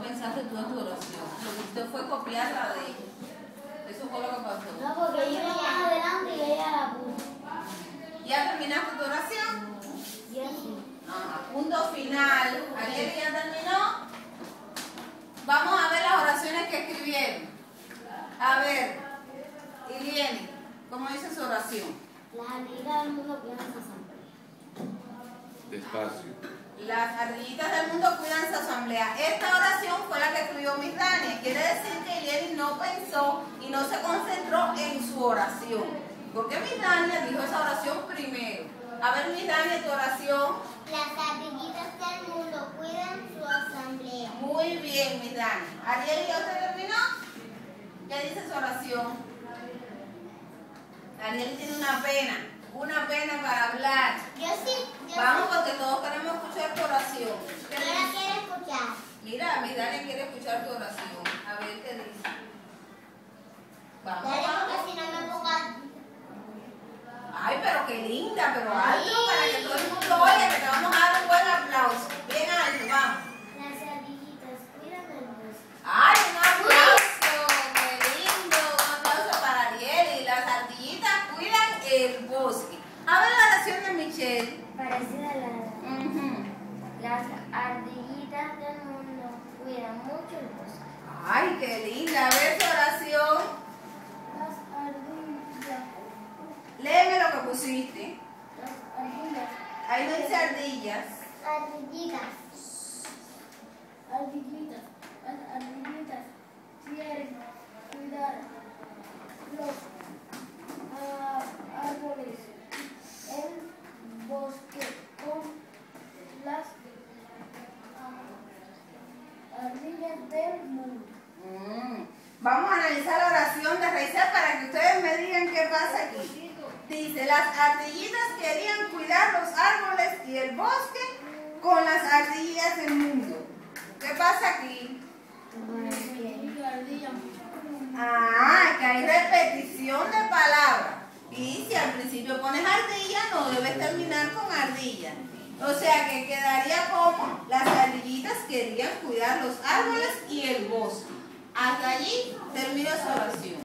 pensaste tú en tu oración. Lo que hiciste fue copiar la de ella. Eso fue lo que pasó. No, porque yo iba más adelante y ella la puso. ¿Ya terminaste tu oración? Yo sí. Punto final. ¿Ariel ya terminó? Vamos a ver las oraciones que escribieron. A ver, Ilieni, ¿cómo dice su oración? Las ardillitas del mundo cuidan su asamblea. Despacio. Las ardillitas del mundo cuidan su asamblea. Esta oración fue la que escribió Miss Dania. Quiere decir que Ilieni no pensó y no se concentró en su oración. Porque Miss Dania dijo esa oración primero. A ver, Miss Dania, tu oración. Las ardillitas del mundo cuidan su asamblea. Muy bien, Miss Dania. Ariel, ¿ya usted terminó? ¿Qué dice su oración? Ariel tiene una pena para hablar. Yo sí. Vamos, porque todos queremos escuchar tu oración. Yo la quiero escuchar. Mira, Miss Dania quiere escuchar tu oración. A ver qué dice. Vamos. Dale, porque si no me pongo. Ay, pero qué linda, pero alto para que todo el mundo oiga, que te vamos a dar un buen aplauso. Bien alto, vamos. Las ardillitas cuidan el bosque. ¡Ay, un aplauso! ¡Qué lindo! Un aplauso para Ariel. Y las ardillitas cuidan el bosque. A ver la oración de Michelle. Parecida a la Las ardillitas del mundo cuidan mucho el bosque. ¡Ay, qué linda! A ver su oración. Las ardillas. Léeme lo que pusiste. Las ardillas. Ahí no dice ardillas. Ardillitas. Ardillitas. Las ardillitas quieren cuidar los árboles, el bosque con las ardillas del mundo. Vamos a analizar la oración de Raizel para que ustedes me digan qué pasa aquí. Dice, las ardillitas querían cuidar los árboles y el bosque con las ardillas del mundo. ¿Qué pasa aquí? Que hay repetición de palabras. Y si al principio pones ardilla, no debes terminar con ardilla. O sea que quedaría como las ardillitas querían cuidar los árboles y el bosque. Hasta allí termina su oración.